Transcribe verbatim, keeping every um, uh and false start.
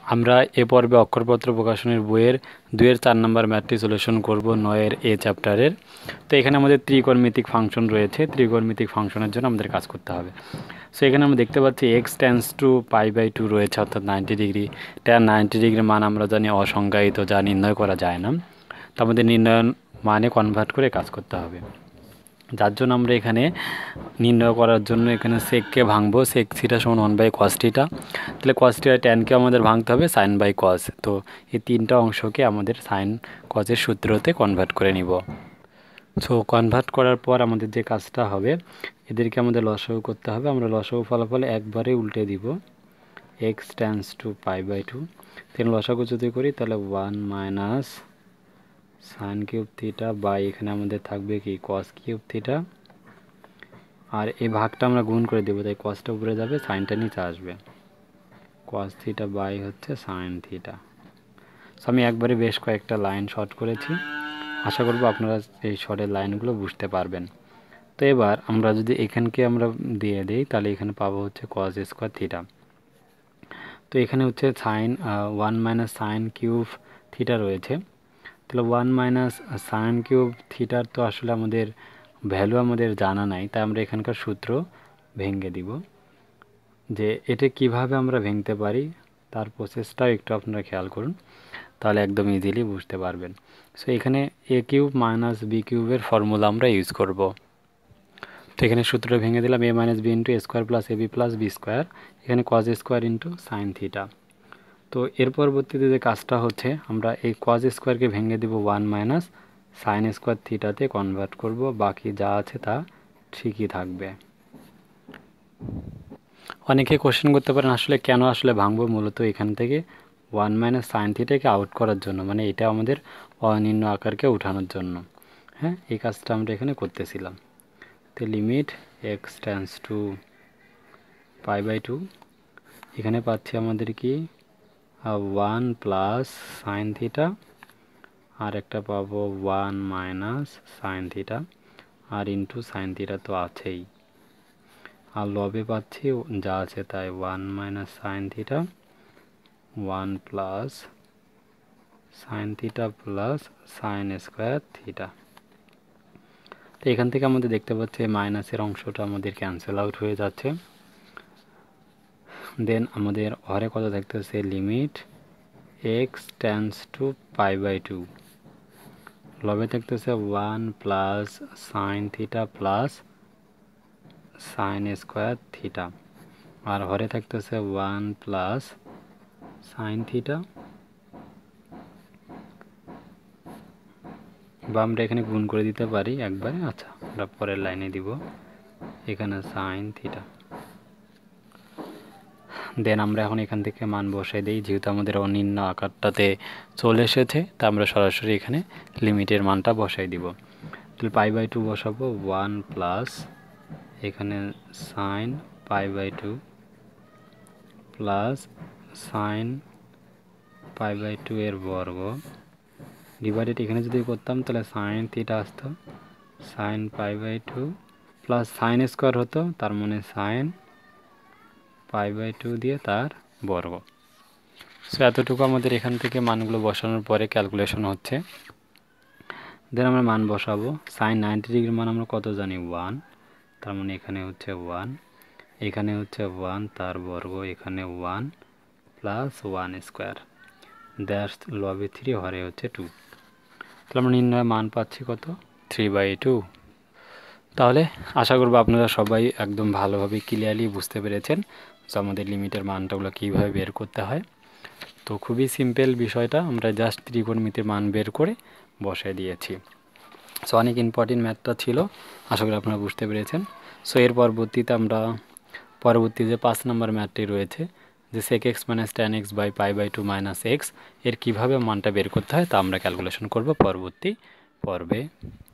আমরা এ পর্বে অক্ষরপত্র প্রকাশনের বইয়ের দুইয়ের চার নম্বর ম্যাথটি সলিউশন করব নয়ের এ চ্যাপ্টারের। তো এখানে আমাদের ত্রিকোণমিতিক ফাংশন রয়েছে, ত্রিকোণমিতিক ফাংশনের জন্য আমাদের কাজ করতে হবে। সো এখানে আমরা দেখতে পাচ্ছি x tends to pi by two রয়েছে, অর্থাৎ নাইনটি ডিগ্রি। ট্যান নাইনটি ডিগ্রির মান আমরা জানি অসংজ্ঞায়িত, যা নির্ণয় করা যায় না। তো আমাদের নির্ণয় মানে কনভার্ট করে কাজ করতে হবে, যার জন্য আমরা এখানে নির্ণয় করার জন্য এখানে সেককে ভাঙবো। সেক থিটা সমান ওয়ান বাই কস থিটা, তাহলে কস থিটা ট্যানকে আমাদের ভাঙতে হবে সাইন বাই কস। তো এই তিনটা অংশকে আমাদের সাইন কসের সূত্রতে কনভার্ট করে নিব। সো কনভার্ট করার পর আমাদের যে কাজটা হবে, এদেরকে আমাদের লসাগু করতে হবে। আমরা লসাগু ফলাফল একবারে উল্টে দিব, x tends to pi by two. Then লসাগু যদি করি তাহলে one minus sine cube theta by এখানে আমাদের থাকবে কি কস কিউব থিটা, আর এই ভাগটা আমরা গুণ করে দেবো, তাই কসটা উপরে যাবে, সাইনটা নিচে আসবে। কস থিটা বাই হচ্ছে সাইন থিটা। সো আমি একবারে বেশ কয়েকটা লাইন শর্ট করেছি, আশা করব আপনারা এই শর্টের লাইনগুলো বুঝতে পারবেন। তো এবার আমরা যদি এখানকে আমরা দিয়ে দিই তাহলে এখানে পাবো হচ্ছে কস স্কোয়ার থিটা। তো এখানে হচ্ছে sine one minus sine cube theta রয়েছে, তাহলে ওয়ান মাইনাস সাইন কিউব থিটার তো আসলে আমাদের ভ্যালু আমাদের জানা নাই, তাই আমরা এখানকার সূত্র ভেঙে দিব। যে এটা কিভাবে আমরা ভেঙতে পারি তার প্রসেসটাও একটু আপনারা খেয়াল করুন, তাহলে একদম ইজিলি বুঝতে পারবেন। সো এখানে এ কিউব মাইনাস বি কিউবের ফর্মুলা আমরা ইউজ করব। তো এখানে সূত্রটা ভেঙে দিলাম, a minus b into a square plus a b plus b square, এখানে cos square into sine theta. তো এর পরবর্তীতে যে কাজটা হচ্ছে, আমরা এই কজ স্কোয়ারকে ভেঙে দেব ওয়ান মাইনাস সাইন স্কোয়ার থিটাতে কনভার্ট করব, বাকি যা আছে তা ঠিকই থাকবে। অনেকে কোশ্চেন করতে পারেন আসলে কেন আসলে ভাঙবো, মূলত এখান থেকে ওয়ান মাইনাস সাইন থিটাকে আউট করার জন্য, মানে এটা আমাদের অনির্ণ আকারকে উঠানোর জন্য। হ্যাঁ, এই কাজটা আমরা এখানে করতেছিলাম। তো limit x tends to pi by two, এখানে পাচ্ছি আমাদের কি ওয়ান প্লাস সাইন থিটা, আর একটা পাবো ওয়ান মাইনাস সাইন থিটা, আর ইন্টু সাইন থিটা তো আছেই, আর লবে পাচ্ছি যা আছে তাই one minus sine theta, one plus sine theta plus sine square theta. তো এখান থেকে আমাদের দেখতে পাচ্ছি মাইনাসের অংশটা আমাদের ক্যান্সেল আউট হয়ে যাচ্ছে। দেন আমাদের হরে কত থাকতেছে, limit x tends to pi by two, লবে থাকতেছে one plus sine theta plus sine square theta, আর হরে থাকতেছে ওয়ান প্লাস সাইন থিটা, বা আমরা এখানে গুণ করে দিতে পারি একবারে। আচ্ছা, আমরা পরের লাইনে দিব এখানে সাইন থিটা। দেন আমরা এখন এখান থেকে মান বসাই দিই, যেহেতু আমাদের অনির্ণ আকারটাতে চলে এসেছে, তা আমরা সরাসরি এখানে লিমিটের মানটা বসাই দিব। তাহলে পাই বাই টু বসাবো, ওয়ান প্লাস এখানে sine pi by two plus sine pi by two এর বর্গ, ডিভাইডেড এখানে যদি করতাম তাহলে সাইন থিটা আসতো, sine pi by two plus sine square হতো, তার মানে সাইন পাই বাই টু দিয়ে তার বর্গ। সো এতটুকু আমাদের এখান থেকে মানগুলো বসানোর পরে ক্যালকুলেশন হচ্ছে। দেন আমরা মান বসাবো, সাইন নাইনটি ডিগ্রির মান আমরা কত জানি, ওয়ান, তার মানে এখানে হচ্ছে ওয়ান, এখানে হচ্ছে ওয়ান তার বর্গ, এখানে ওয়ান প্লাস ওয়ান স্কোয়ার, দ্যাশ লবে থ্রি, হরে হচ্ছে টু। তাহলে আমরা নির্ণয় মান পাচ্ছি কত, থ্রি বাই টু। তাহলে আশা করবো আপনারা সবাই একদম ভালোভাবে ক্লিয়ারলি বুঝতে পেরেছেন যে আমাদের লিমিটের মানটাগুলো কীভাবে বের করতে হয়। তো খুবই সিম্পল বিষয়টা, আমরা জাস্ট ত্রিকোণমিতির মান বের করে বসাই দিয়েছি। সো অনেক ইম্পর্টেন্ট ম্যাথটা ছিল, আশা করি আপনারা বুঝতে পেরেছেন। সো এর পরবর্তীতে আমরা পরবর্তী যে পাঁচ নম্বর ম্যাথটি রয়েছে, যে sec x minus tan x by pi by two minus x, এর কীভাবে মানটা বের করতে হয় তা আমরা ক্যালকুলেশন করব পরবর্তী পর্বে।